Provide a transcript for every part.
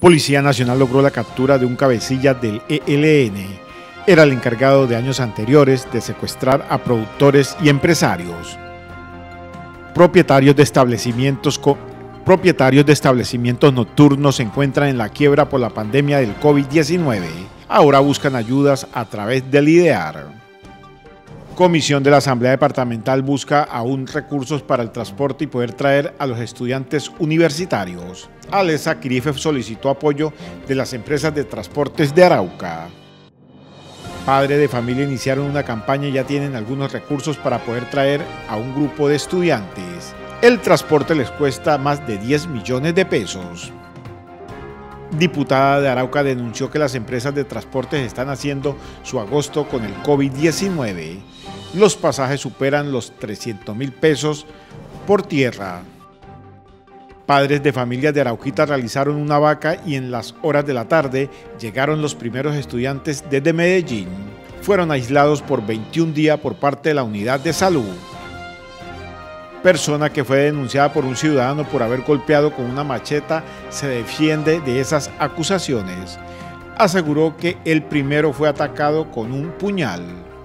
Policía Nacional logró la captura de un cabecilla del ELN. Era el encargado de años anteriores de secuestrar a productores y empresarios. Propietarios de establecimientos nocturnos se encuentran en la quiebra por la pandemia del COVID-19. Ahora buscan ayudas a través del IDEAR. Comisión de la Asamblea Departamental busca aún recursos para el transporte y poder traer a los estudiantes universitarios. Alesa Quirife solicitó apoyo de las empresas de transportes de Arauca. Padres de familia iniciaron una campaña y ya tienen algunos recursos para poder traer a un grupo de estudiantes. El transporte les cuesta más de 10 millones de pesos. Diputada de Arauca denunció que las empresas de transportes están haciendo su agosto con el COVID-19. Los pasajes superan los 300.000 pesos por tierra. Padres de familias de Arauquita realizaron una vaca y en las horas de la tarde llegaron los primeros estudiantes desde Medellín. Fueron aislados por 21 días por parte de la unidad de salud. Persona que fue denunciada por un ciudadano por haber golpeado con una macheta se defiende de esas acusaciones. Aseguró que el primero fue atacado con un puñal.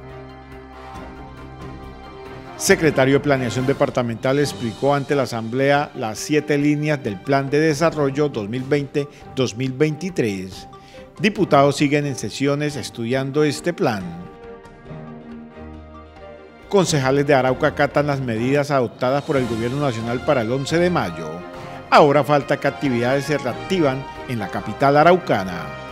Secretario de Planeación Departamental explicó ante la Asamblea las 7 líneas del Plan de Desarrollo 2020-2023. Diputados siguen en sesiones estudiando este plan. Concejales de Arauca acatan las medidas adoptadas por el Gobierno Nacional para el 11 de mayo. Ahora falta que actividades se reactivan en la capital araucana.